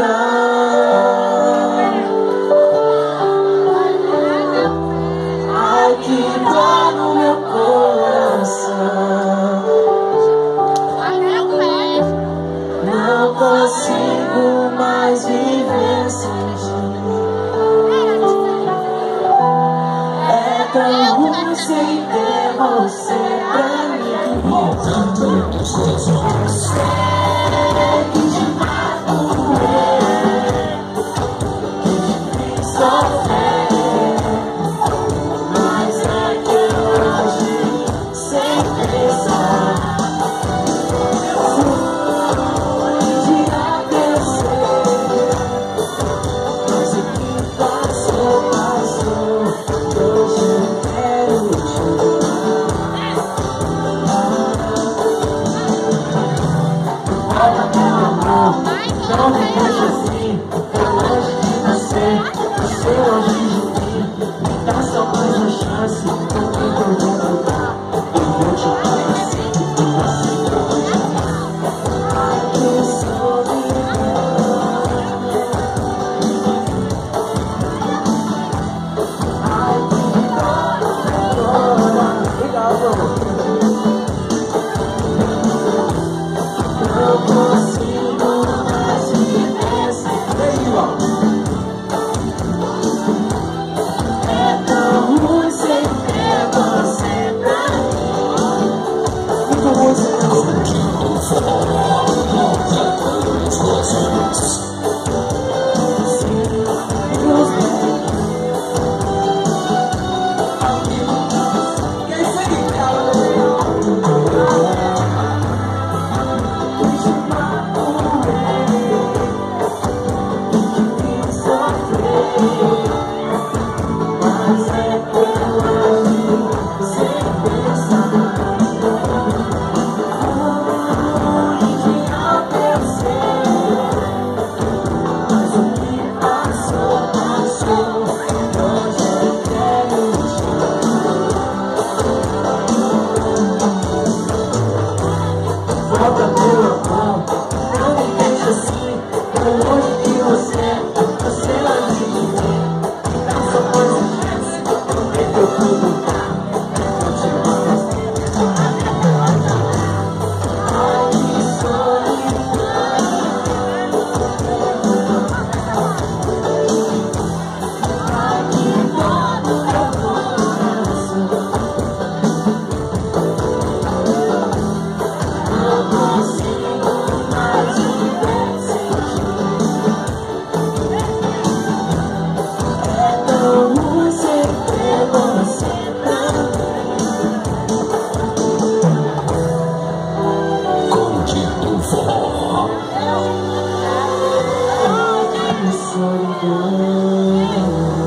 Ai, que dor no meu coração. Não consigo mais viver sem ti. É tão ruim sem ter você pra mim. Voltando dos corações. Segue demais doer, sofrer. Mas é que eu agi sem pensar. Não me deixa assim, tô longe de você. Você longe de mim. Me dá só mais uma chance. Não tem que eu vou mudar. Eu vou te dar assim, assim eu vou te dar. Ai, que solidão. Ai, que dor. Legal, vamos. Não consigo mais viver sem ti. É tão ruim sem ter você pra mim. Muito ruim sem mas é que eu agi sem pensar. Ruim de não perceber. Mas o que passou, passou. Hoje eu quero te dar. Volta meu amor, não me deixa assim. Tô longe de você, você longe de mim. Dá só mais uma chance, prometo eu vou mudar. Vou te dar. Ai, que solidão. Ai, que dor no meu coração. Não consigo mais viver sem ti. É tão ruim sem ter você pra mim. Curtindo o forró. Ai, que solidão.